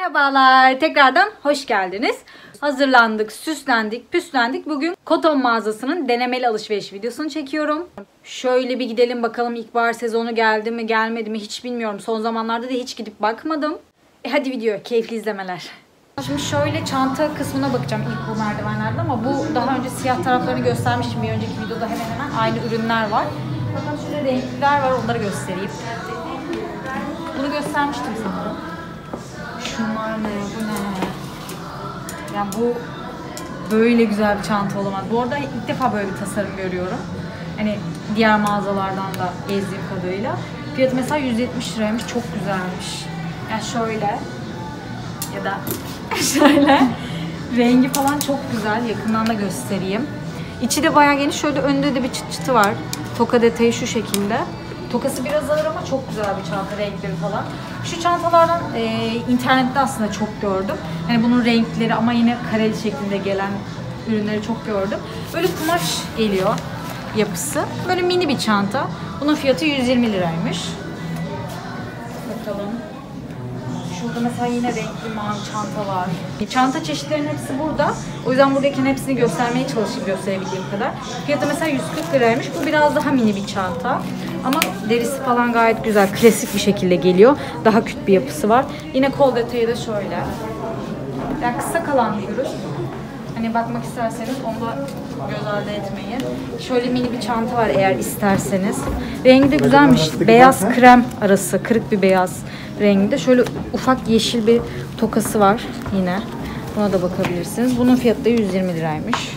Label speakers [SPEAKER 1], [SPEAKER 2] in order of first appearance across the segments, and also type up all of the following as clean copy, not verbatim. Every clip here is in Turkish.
[SPEAKER 1] Merhabalar, tekrardan hoş geldiniz. Hazırlandık, süslendik, püslendik. Bugün Koton mağazasının denemeli alışveriş videosunu çekiyorum. Şöyle bir gidelim bakalım, ilkbahar sezonu geldi mi gelmedi mi hiç bilmiyorum. Son zamanlarda da hiç gidip bakmadım. Hadi video, keyifli izlemeler. Şimdi şöyle çanta kısmına bakacağım ilk bu merdivenlerde ama bu daha önce siyah taraflarını göstermiştim. Bir önceki videoda hemen hemen aynı ürünler var. Bakın şurada renkliler var, onları göstereyim. Bunu göstermiştim sanırım. Şunlar ne? Bu ne? Yani bu böyle güzel bir çanta olamaz. Bu arada ilk defa böyle bir tasarım görüyorum. Hani diğer mağazalardan da gezdiğim kadarıyla. Fiyatı mesela 170 liraymış. Çok güzelmiş. Yani şöyle ya da şöyle rengi falan çok güzel. Yakından da göstereyim. İçi de bayağı geniş. Şöyle önde de bir çıt çıtı var. Toka detayı şu şekilde. Tokası biraz ağır ama çok güzel bir çanta, renkleri falan. Şu çantalardan internette aslında çok gördüm. Hani bunun renkleri ama yine kareli şeklinde gelen ürünleri çok gördüm. Böyle kumaş geliyor yapısı. Böyle mini bir çanta. Bunun fiyatı 120 liraymış. Bakalım. Şurada mesela yine renkli mavi çanta var. Çanta çeşitlerinin hepsi burada. O yüzden buradayken hepsini göstermeye çalışayım gösterebildiğim kadar. Fiyatı mesela 140 liraymış. Bu biraz daha mini bir çanta. Ama derisi falan gayet güzel. Klasik bir şekilde geliyor. Daha küt bir yapısı var. Yine kol detayı da şöyle. Yani kısa kalan bir ürün. Hani bakmak isterseniz onu da göz ardı etmeyin. Şöyle mini bir çanta var eğer isterseniz. Rengi de güzelmiş. Beyaz krem arası. Kırık bir beyaz renginde. Şöyle ufak yeşil bir tokası var yine. Buna da bakabilirsiniz. Bunun fiyatı da 120 liraymış.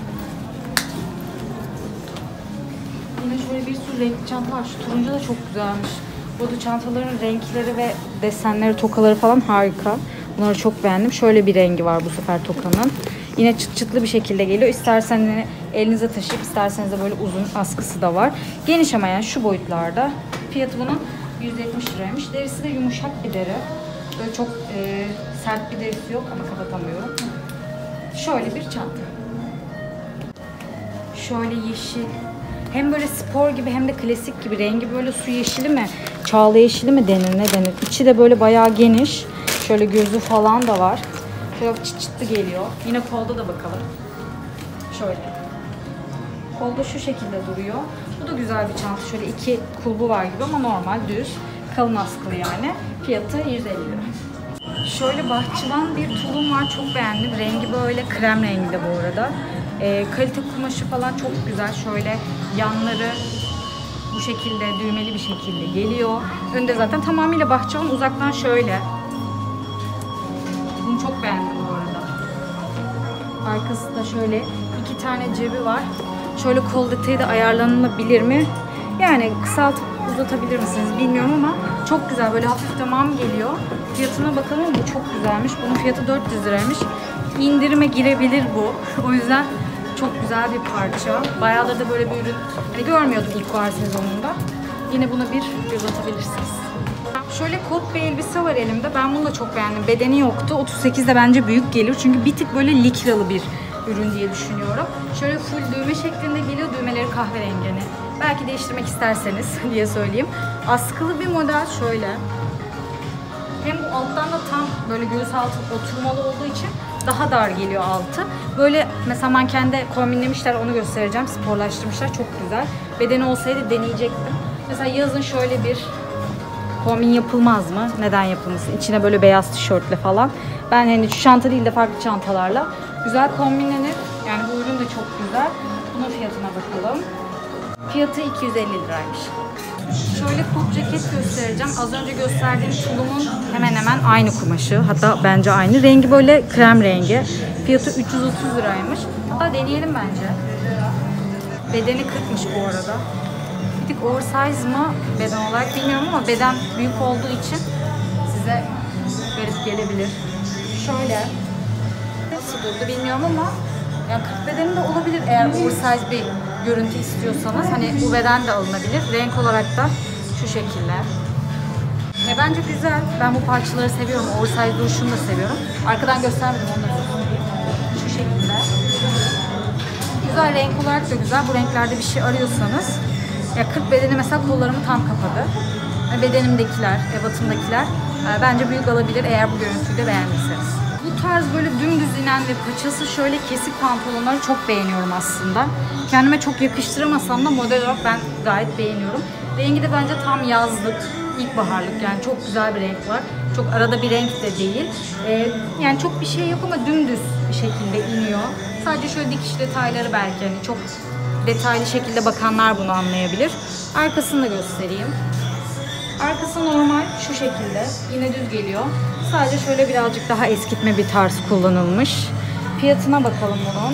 [SPEAKER 1] Yine şöyle bir sürü renkli çanta var. Şu turuncu da çok güzelmiş. Bu çantaların renkleri ve desenleri, tokaları falan harika. Bunları çok beğendim. Şöyle bir rengi var bu sefer tokanın. Yine çıt çıtlı bir şekilde geliyor. İsterseniz elinize taşıyıp isterseniz de böyle uzun askısı da var. Geniş ama yani şu boyutlarda. Fiyatı bunun 170 liraymış. Derisi de yumuşak bir deri. Böyle çok sert bir derisi yok ama kapatamıyorum. Şöyle bir çanta. Şöyle yeşil. Hem böyle spor gibi hem de klasik gibi. Rengi böyle su yeşili mi? Çağla yeşili mi denir? Ne denir? İçi de böyle bayağı geniş. Şöyle gözü falan da var. Şöyle çıt çıtlı geliyor. Yine kolda da bakalım. Şöyle. Kolda şu şekilde duruyor. Bu da güzel bir çanta. Şöyle iki kulbu var gibi ama normal düz. Kalın askılı yani. Fiyatı 150 lira. Şöyle bahçıvan bir tulum var. Çok beğendim. Rengi böyle krem renginde bu arada. Kalite kumaşı falan çok güzel. Şöyle yanları bu şekilde düğmeli bir şekilde geliyor. Önde zaten tamamıyla bahçıvan. Uzaktan şöyle. Bunu çok beğendim bu arada. Arkası da şöyle iki tane cebi var. Şöyle kol detayı da ayarlanabilir mi? Yani kısaltıp uzatabilir misiniz bilmiyorum ama çok güzel. Böyle hafif tamam geliyor. Fiyatına bakalım, bu çok güzelmiş. Bunun fiyatı 400 liraymış. İndirime girebilir bu. O yüzden çok güzel bir parça. Bayağıdır da böyle bir ürün hani görmüyordum ilkbahar sezonunda. Yine buna bir göz atabilirsiniz. Şöyle kot bir elbise var elimde. Ben bunu da çok beğendim. Bedeni yoktu. 38 de bence büyük gelir. Çünkü bir tık böyle likralı bir ürün diye düşünüyorum. Şöyle full düğme şeklinde geliyor. Düğmeleri kahverengini. Belki değiştirmek isterseniz diye söyleyeyim. Askılı bir model şöyle. Hem bu alttan da tam böyle göğüs altı oturmalı olduğu için daha dar geliyor altı. Böyle mesela mankende kombinlemişler, onu göstereceğim. Sporlaştırmışlar. Çok güzel. Bedeni olsaydı deneyecektim. Mesela yazın şöyle bir kombin yapılmaz mı? Neden yapılmasın? İçine böyle beyaz tişörtle falan. Ben hani şu çanta değil de farklı çantalarla güzel kombinlenir. Yani bu ürün de çok güzel. Bunun fiyatına bakalım. Fiyatı 250 liraymış. Şöyle kot ceket göstereceğim. Az önce gösterdiğim tulumun hemen hemen aynı kumaşı. Hatta bence aynı. Rengi böyle krem rengi. Fiyatı 330 liraymış. Hatta deneyelim bence. Bedeni 40'mış bu arada. Bir tık oversize mı beden olarak bilmiyorum ama beden büyük olduğu için size garip gelebilir. Şöyle. Nasıl durdu bilmiyorum ama yani 40 bedeni de olabilir eğer oversize bir görüntü istiyorsanız. Hani bu beden de alınabilir. Renk olarak da şu şekilde. Bence güzel. Ben bu parçaları seviyorum. Oversize duruşunu da seviyorum. Arkadan göstermedim onları. Şu şekilde. Güzel, renk olarak da güzel. Bu renklerde bir şey arıyorsanız. Ya 40 bedeni mesela kollarımı tam kapadı. bedenimdekiler, ebatımdakiler bence büyük alabilir eğer bu görüntüyü de beğendiyseniz. Bu tarz böyle dümdüz inen ve paçası şöyle kesik pantolonları çok beğeniyorum aslında. Kendime çok yakıştıramasam da model olarak ben gayet beğeniyorum. Rengi de bence tam yazlık, ilkbaharlık, yani çok güzel bir renk var. Çok arada bir renk de değil. Yani çok bir şey yok ama dümdüz bir şekilde iniyor. Sadece şöyle dikiş detayları belki hani çok detaylı şekilde bakanlar bunu anlayabilir. Arkasını da göstereyim. Arkası normal şu şekilde. Yine düz geliyor. Sadece şöyle birazcık daha eskitme bir tarz kullanılmış. Fiyatına bakalım bunun.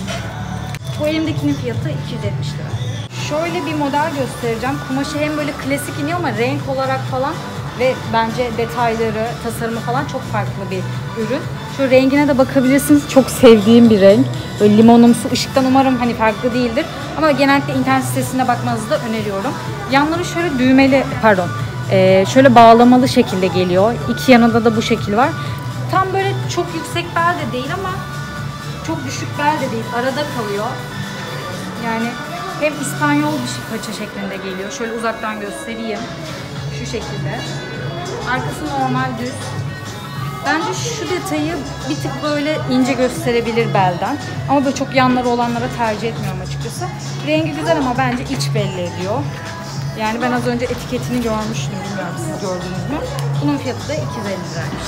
[SPEAKER 1] Bu elimdekinin fiyatı 270 lira. Şöyle bir model göstereceğim. Kumaşı hem böyle klasik iniyor ama renk olarak falan ve bence detayları, tasarımı falan çok farklı bir ürün. Şu rengine de bakabilirsiniz. Çok sevdiğim bir renk. Böyle limonumsu, ışıktan umarım hani farklı değildir. Ama genellikle internet sitesine bakmanızı da öneriyorum. Yanları şöyle düğmeli, şöyle bağlamalı şekilde geliyor. İki yanında da bu şekil var. Tam böyle çok yüksek bel de değil ama çok düşük bel de değil. Arada kalıyor. Yani hem İspanyol bir paça şeklinde geliyor. Şöyle uzaktan göstereyim. Şu şekilde. Arkası normal düz. Bence şu detayı bir tık böyle ince gösterebilir belden. Ama böyle çok yanları olanlara tercih etmiyorum açıkçası. Rengi güzel ama bence iç belli ediyor. Yani ben az önce etiketini görmüştüm. Bilmiyorum siz gördünüz mü? Bunun fiyatı da 250 liraymış.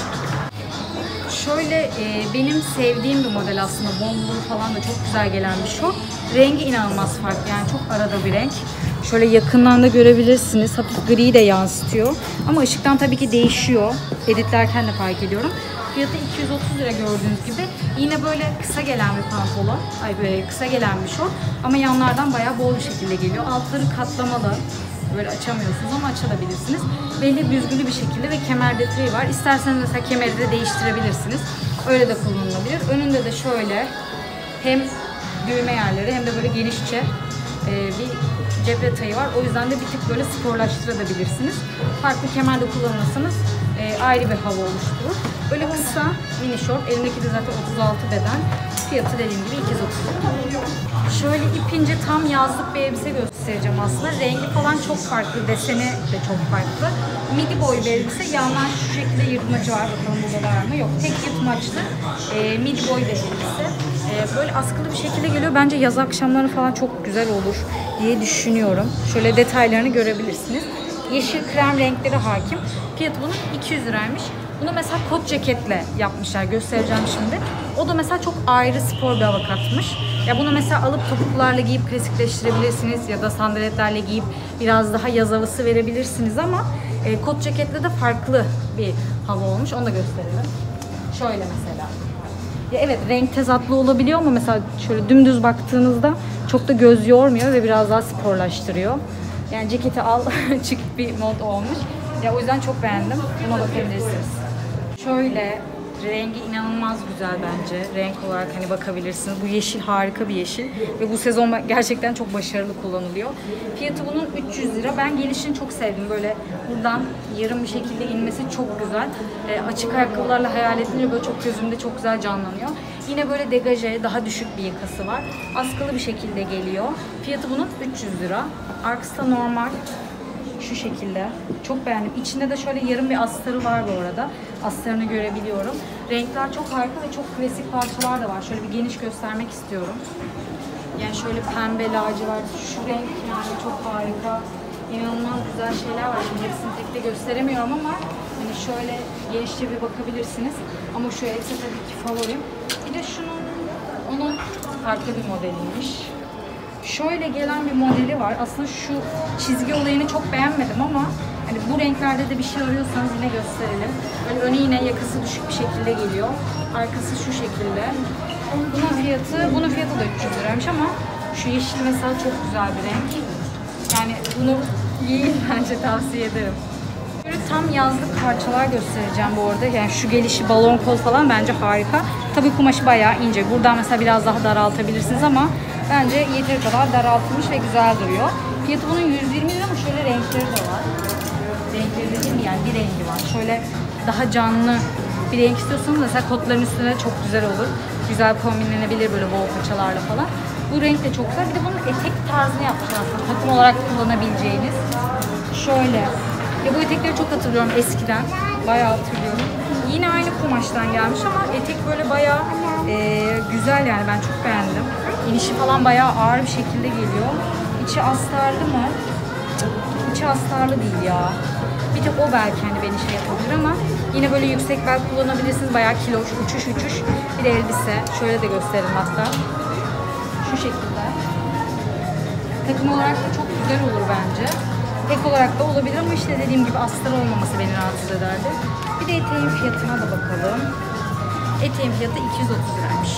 [SPEAKER 1] Şöyle benim sevdiğim bir model aslında. Bombulu falan da çok güzel gelen bir şu. Rengi inanılmaz farklı. Yani çok arada bir renk. Şöyle yakından da görebilirsiniz. Hafif gri de yansıtıyor. Ama ışıktan tabii ki değişiyor. Editlerken de fark ediyorum. Fiyatı 230 lira gördüğünüz gibi. Yine böyle kısa gelen bir pantolon. Böyle kısa gelen bir şort. Ama yanlardan bayağı bol bir şekilde geliyor. Altları katlamalı. Böyle açamıyorsunuz ama açabilirsiniz. Belli büzgülü bir şekilde ve kemer detayı var. İsterseniz mesela kemeri de değiştirebilirsiniz. Öyle de kullanılabilir. Önünde de şöyle hem düğme yerleri hem de böyle genişçe bir cep detayı var. O yüzden de bir tık böyle sporlaştırabilirsiniz. Farklı kemerde kullanırsanız ayrı bir hava oluşturur. Böyle kısa mini şort. Elimdeki de zaten 36 beden. Fiyatı dediğim gibi 230 lira. Şöyle ipince tam yazlık bir elbise göstereceğim aslında. Rengi falan çok farklı. Deseni de çok farklı. Midi boy bir elbise. Yandan şu şekilde yırtmacı var. Bakalım burada var mı? Yok. Tek yırtmaçlı. Midi boy bir elbise. Böyle askılı bir şekilde geliyor. Bence yaz akşamları falan çok güzel olur diye düşünüyorum. Şöyle detaylarını görebilirsiniz. Yeşil krem renkleri hakim. Fiyatı bunun 200 liraymış. Bunu mesela kot ceketle yapmışlar. Göstereceğim şimdi. O da mesela çok ayrı spor bir hava katmış. Ya bunu mesela alıp topuklarla giyip klasikleştirebilirsiniz ya da sandaletlerle giyip biraz daha yaz havası verebilirsiniz ama kot ceketle de farklı bir hava olmuş. Onu da gösterelim. Şöyle mesela. Ya evet, renk tezatlı olabiliyor ama mesela şöyle dümdüz baktığınızda çok da göz yormuyor ve biraz daha sporlaştırıyor. Yani ceketi al çık bir mod olmuş. Ya o yüzden çok beğendim. Buna bakabilirsiniz. Şöyle rengi inanılmaz güzel bence. Renk olarak hani bakabilirsiniz. Bu yeşil harika bir yeşil ve bu sezon gerçekten çok başarılı kullanılıyor. Fiyatı bunun 300 lira. Ben gelişini çok sevdim. Böyle buradan yarım bir şekilde inmesi çok güzel. Açık ayakkabılarla hayal edince böyle çok gözümde çok güzel canlanıyor. Yine böyle degaje, daha düşük bir yakası var. Askılı bir şekilde geliyor. Fiyatı bunun 300 lira. Arkası da normal. Şu şekilde. Çok beğendim. İçinde de şöyle yarım bir astarı var bu arada. Astarını görebiliyorum. Renkler çok harika ve çok klasik parçalar da var. Şöyle bir geniş göstermek istiyorum. Yani şöyle pembe, lacivert, şu renk yani çok harika. İnanılmaz güzel şeyler var. Şimdi hepsini tek de gösteremiyorum ama hani şöyle genişçe bir bakabilirsiniz. Ama şu elbise tabii ki favorim. Bir de onun farklı bir modeliymiş. Şöyle gelen bir modeli var. Aslında şu çizgi olayını çok beğenmedim ama hani bu renklerde de bir şey arıyorsanız yine gösterelim. Böyle önü yine yakası düşük bir şekilde geliyor. Arkası şu şekilde. Bunun fiyatı da 300 liraymış ama şu yeşil mesela çok güzel bir renk. Yani bunu giyin bence, tavsiye ederim. Böyle tam yazlık parçalar göstereceğim bu arada. Yani şu gelişi, balon kol falan bence harika. Tabii kumaşı bayağı ince. Buradan mesela biraz daha daraltabilirsiniz ama bence yeteri kadar daraltılmış ve güzel duruyor. Fiyatı bunun 120 lira ama şöyle renkleri de var. Renkleri dediğim yani bir rengi var. Şöyle daha canlı bir renk istiyorsanız mesela kotların üstüne çok güzel olur. Güzel kombinlenebilir böyle bol paçalarla falan. Bu renk de çok güzel. Bir de bunun etek tarzını yapmışlar aslında. Takım olarak kullanabileceğiniz. Şöyle Bu etekleri çok hatırlıyorum eskiden. Bayağı hatırlıyorum. Yine aynı kumaştan gelmiş ama etek böyle bayağı güzel yani, ben çok beğendim. İnişi falan bayağı ağır bir şekilde geliyor. İçi astarlı mı? İçi astarlı değil ya. Bir tek o belki hani beni şey yapabilir ama yine böyle yüksek bel kullanabilirsiniz. Bayağı kiloş, uçuş. Bir de elbise. Şöyle de gösterelim hatta. Şu şekilde. Takım olarak da çok güzel olur bence. Tek olarak da olabilir ama işte dediğim gibi astar olmaması beni rahatsız ederdi. Bir de eteğin fiyatına da bakalım. Eteğin fiyatı 230 liraymış.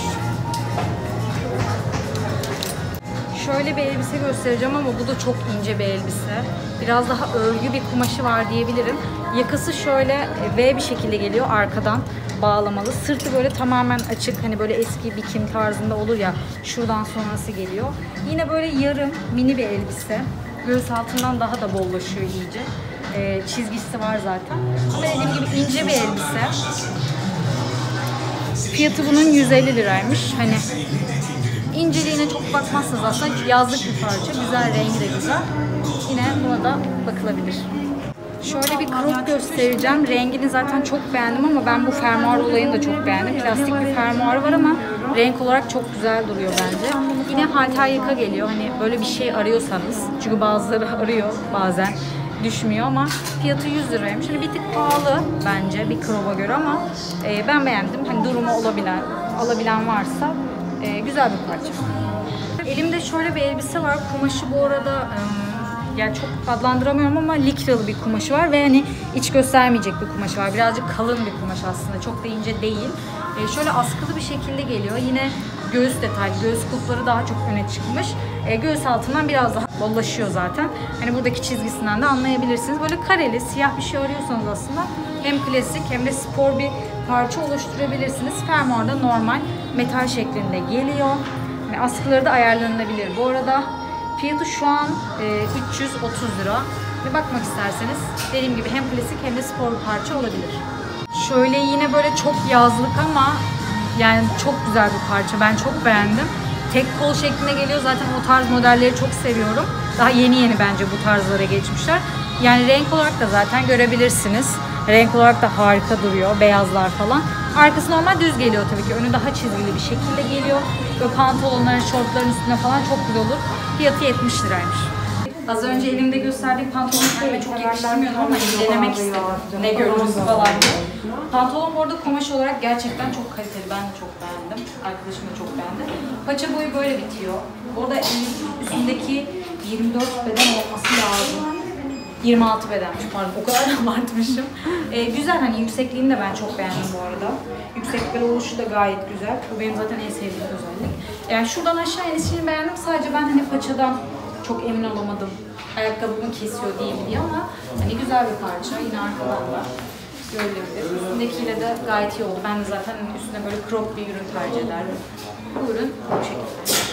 [SPEAKER 1] Şöyle bir elbise göstereceğim ama bu da çok ince bir elbise. Biraz daha örgü bir kumaşı var diyebilirim. Yakası şöyle V bir şekilde geliyor arkadan bağlamalı. Sırtı böyle tamamen açık, hani böyle eski bikini tarzında olur ya, şuradan sonrası geliyor. Yine böyle yarım mini bir elbise. Göğüs altından daha da bollaşıyor iyice. Çizgisi var zaten. Ama dediğim gibi ince bir elbise. Fiyatı bunun 150 liraymış. Hani İnceliğine çok bakmazsanız aslında yazlık bir parça. Güzel, rengi de güzel. Yine buna da bakılabilir. Şöyle bir crop göstereceğim. Rengini zaten çok beğendim ama ben bu fermuar olayını da çok beğendim. Plastik bir fermuarı var ama renk olarak çok güzel duruyor bence. Yine halter yaka geliyor. Hani böyle bir şey arıyorsanız. Çünkü bazıları arıyor bazen. Düşmüyor ama fiyatı 100 liraymış. Hani bir tık pahalı bence bir crop'a göre ama ben beğendim. Hani durumu alabilen varsa güzel bir parça. Elimde şöyle bir elbise var. Kumaşı bu arada yani çok adlandıramıyorum ama likralı bir kumaşı var ve hani iç göstermeyecek bir kumaşı var. Birazcık kalın bir kumaş aslında. Çok da ince değil. Şöyle askılı bir şekilde geliyor. Yine göğüs detaylı. Göğüs kulpları daha çok öne çıkmış. Göğüs altından biraz daha bollaşıyor zaten. Hani buradaki çizgisinden de anlayabilirsiniz. Böyle kareli, siyah bir şey arıyorsanız aslında hem klasik hem de spor bir parça oluşturabilirsiniz. Fermuarda normal metal şeklinde geliyor. Ve askıları da ayarlanabilir. Bu arada fiyatı şu an 330 lira. Bir bakmak isterseniz dediğim gibi hem klasik hem de spor bir parça olabilir. Şöyle yine böyle çok yazlık ama yani çok güzel bir parça. Ben çok beğendim. Tek kol şeklinde geliyor. Zaten o tarz modelleri çok seviyorum. Daha yeni bence bu tarzlara geçmişler. Yani renk olarak da zaten görebilirsiniz. Renk olarak da harika duruyor. Beyazlar falan. Arkası normal düz geliyor tabii ki. Önü daha çizgili bir şekilde geliyor. Böyle pantolonların, şortların üstüne falan çok güzel olur. Fiyatı 70 liraymış. Az önce elimde gösterdiğim pantolonu kendime çok yakıştırmıyordum ama denemek istedim. Ne görürüz falan diye. Pantolon bu arada kumaş olarak gerçekten çok kaliteli. Ben de çok beğendim. Arkadaşım da çok beğendi. Paça boyu böyle bitiyor. Orada üstündeki 24 beden olması lazım. 26 bedenmiş pardon. O kadar abartmışım. Güzel, hani yüksekliğini de ben çok beğendim bu arada. Yüksek bel oluşu da gayet güzel. Bu benim zaten en sevdiğim özellik. Yani şuradan aşağı inişini beğendim. Sadece ben hani paçadan çok emin olamadım. Ayakkabımı kesiyor değil mi diye ama hani güzel bir parça. Yine arkadan da görülebilir. Üstündekiyle de gayet iyi oldu. Ben de zaten üstüne böyle crop bir ürün tercih ederdim. Bu ürün bu şekilde.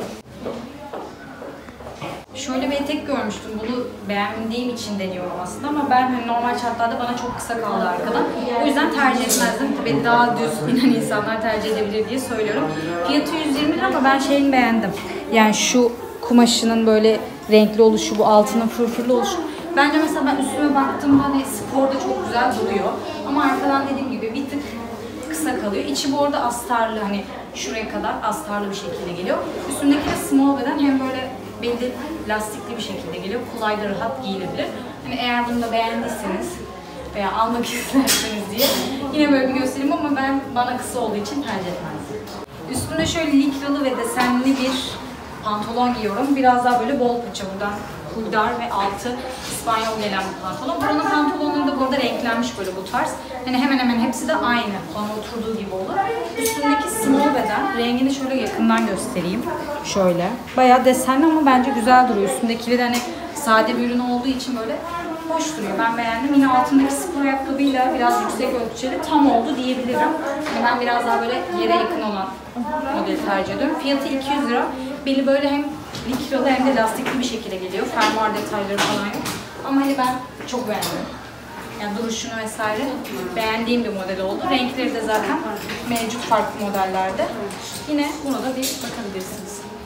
[SPEAKER 1] Şöyle bir etek görmüştüm. Bunu beğendiğim için deniyorum aslında ama ben hani normal şartlarda bana çok kısa kaldı arkadan. O yüzden tercih etmezdim. Tabii daha düz inen insanlar tercih edebilir diye söylüyorum. Fiyatı 120 lira ama ben şeyini beğendim. Yani şu kumaşının böyle renkli oluşu, bu altının fırfırlı oluşu. Bence mesela ben üstüme baktığımda hani sporda çok güzel duruyor. Ama arkadan dediğim gibi bir tık kısa kalıyor. İçi bu arada astarlı, hani şuraya kadar astarlı bir şekilde geliyor. Üstündeki de small beden hem böyle belli lastikli bir şekilde geliyor. Kolay da rahat giyilebilir. Hani eğer bunu da beğendiyseniz veya almak isterseniz diye yine böyle bir göstereyim ama bana kısa olduğu için tercih etmezdim. Üstünde şöyle likralı ve desenli bir pantolon giyiyorum. Biraz daha böyle bol paça, buradan kuldar ve altı İspanyol gelen bir pantolon. Buranın pantolonları da burada renklenmiş böyle bu tarz. Hani hemen hemen hepsi de aynı. Bana oturduğu gibi olur. Üstündeki small beden. Rengini şöyle yakından göstereyim. Şöyle. Bayağı desenli ama bence güzel duruyor. Üstündeki de hani sade bir ürün olduğu için böyle hoş duruyor. Ben beğendim. Yine altındaki spor ayakkabıyla biraz yüksek ölçüleri tam oldu diyebilirim. Yani ben biraz daha böyle yere yakın olan modeli tercih ediyorum. Fiyatı 200 lira. Beli böyle hem likralı hem de lastikli bir şekilde geliyor. Fermuar detayları falan yok. Ama hani ben çok beğendim. Yani duruşunu vesaire beğendiğim bir model oldu. Renkleri de zaten mevcut farklı modellerde. Yine buna da bir bakabilirsiniz.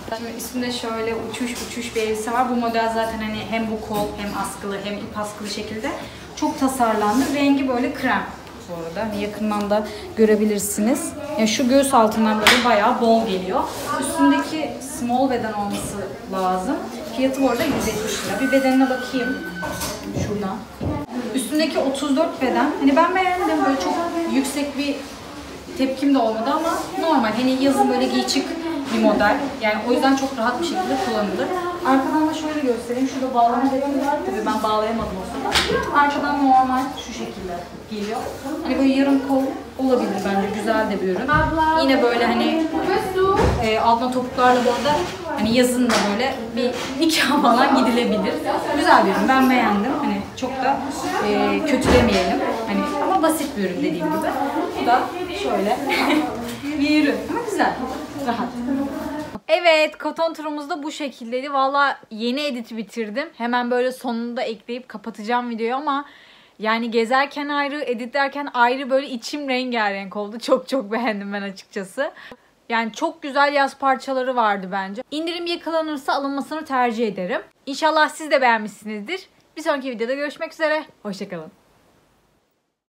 [SPEAKER 1] Şimdi üstünde şöyle uçuş bir elbise var. Bu model zaten hani hem bu kol hem askılı hem ip askılı şekilde çok tasarlandı. Rengi böyle krem bu arada. Hani yakından da görebilirsiniz. Yani şu göğüs altından böyle bayağı bol geliyor. Üstündeki small beden olması lazım. Fiyatı bu arada 170 lira. Bir bedenine bakayım. Şuradan. Üstündeki 34 beden. Hani ben beğendim. Böyle çok yüksek bir tepkim de olmadı ama normal. Hani yazın böyle giy çık bir model. Yani o yüzden çok rahat bir şekilde kullanılır. Arkadan da şöyle göstereyim. Şurada bağlama detayı var. Tabii ben bağlayamadım o sırada. Arkadan normal şu şekilde geliyor. Hani böyle yarım kol olabilir bence. Güzel de bir ürün. Yine böyle hani altına topuklarla bu arada hani yazın da böyle bir nikah falan gidilebilir. Güzel bir ürün. Ben beğendim. Hani çok da kötülemeyelim. Hani ama basit bir ürün dediğim gibi. Bu da şöyle bir ürün. Ama güzel. Rahat. Evet, koton turumuz da bu şekildeydi. Valla yeni editi bitirdim. Hemen böyle sonunda ekleyip kapatacağım videoyu ama yani gezerken ayrı, editlerken ayrı böyle içim rengarenk oldu. Çok beğendim ben açıkçası. Yani çok güzel yaz parçaları vardı bence. İndirim yakalanırsa alınmasını tercih ederim. İnşallah siz de beğenmişsinizdir. Bir sonraki videoda görüşmek üzere. Hoşçakalın.